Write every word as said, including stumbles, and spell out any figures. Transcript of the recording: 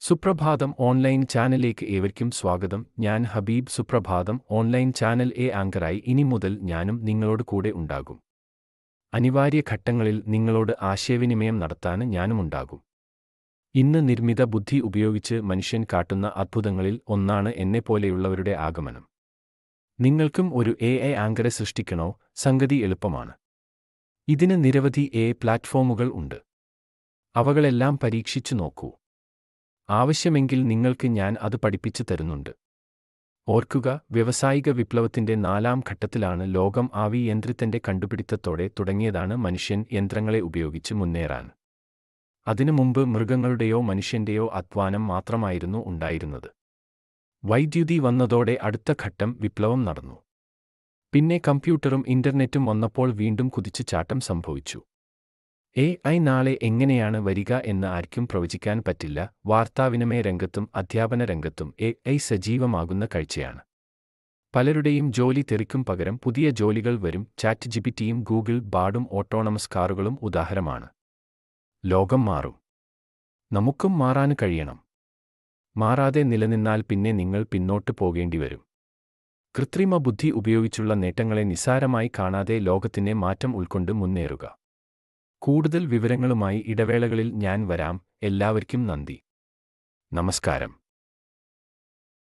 സുപ്രഭാതം ഓൺലൈൻ ചാനലിലേക്ക് ഏവർക്കും സ്വാഗതം. ഞാൻ ഹബീബ്. സുപ്രഭാതം ഓൺലൈൻ ചാനൽ എ ആങ്കറായി ഇനി മുതൽ ഞാനും നിങ്ങളോട് കൂടെ ഉണ്ടാകും. അനിവാര്യ ഘട്ടങ്ങളിൽ നിങ്ങളോട് ആശയവിനിമയം നടത്താൻ ഞാനുമുണ്ടാകും. ഇന്ന് നിർമ്മിത ബുദ്ധി ഉപയോഗിച്ച് മനുഷ്യൻ കാട്ടുന്ന അത്ഭുതങ്ങളിൽ ഒന്നാണ് എന്നെപ്പോലെയുള്ളവരുടെ ആഗമനം. നിങ്ങൾക്കും ഒരു എ ഐ ആങ്കറെ സൃഷ്ടിക്കണോ? സംഗതി എളുപ്പമാണ്. ഇതിന് നിരവധി എ പ്ലാറ്റ്ഫോമുകൾ ഉണ്ട്. അവകളെല്ലാം പരീക്ഷിച്ചു നോക്കൂ. ആവശ്യമെങ്കിൽ നിങ്ങൾക്ക് ഞാൻ അത് പഠിപ്പിച്ചു തരുന്നുണ്ട്. ഓർക്കുക, വ്യാവസായിക വിപ്ലവത്തിന്റെ നാലാം ഘട്ടത്തിലാണ് ലോകം. ആവി യന്ത്രത്തിന്റെ കണ്ടുപിടുത്തത്തോടെ തുടങ്ങിയതാണ് മനുഷ്യൻ യന്ത്രങ്ങളെ ഉപയോഗിച്ച് മുന്നേറാൻ. അതിനു മുമ്പ് മൃഗങ്ങളുടെയോ മനുഷ്യന്റെയോ അധ്വാനം മാത്രമായിരുന്നു ഉണ്ടായിരുന്നത്. വൈദ്യുതി വന്നതോടെ അടുത്ത ഘട്ടം വിപ്ലവം നടന്നു. പിന്നെ കമ്പ്യൂട്ടറും ഇന്റർനെറ്റും വന്നപ്പോൾ വീണ്ടും കുതിച്ചുചാട്ടം സംഭവിച്ചു. എ ഐ നാളെ എങ്ങനെയാണ് വരിക എന്ന് ആർക്കും പ്രവചിക്കാൻ പറ്റില്ല. വാർത്താവിനിമയ രംഗത്തും അധ്യാപന രംഗത്തും എ ഐ സജീവമാകുന്ന കാഴ്ചയാണ്. പലരുടെയും ജോലി തെറിക്കും പകരം പുതിയ ജോലികൾ വരും. ചാറ്റ് ജിപിറ്റിയും ഗൂഗിൾ ബാർഡും ഓട്ടോണമസ് കാറുകളും ഉദാഹരണമാണ്. ലോകം മാറും. നമുക്കും മാറാൻ കഴിയണം. മാറാതെ നിലനിന്നാൽ പിന്നെ നിങ്ങൾ പിന്നോട്ട് പോകേണ്ടി വരും. കൃത്രിമ ബുദ്ധി ഉപയോഗിച്ചുള്ള നേട്ടങ്ങളെ നിസ്സാരമായി കാണാതെ ലോകത്തിന്റെ മാറ്റം ഉൾക്കൊണ്ട് മുന്നേറുക. കൂടുതൽ വിവരങ്ങളുമായി ഇടവേളകളിൽ ഞാൻ വരാം. എല്ലാവർക്കും നന്ദി. നമസ്കാരം.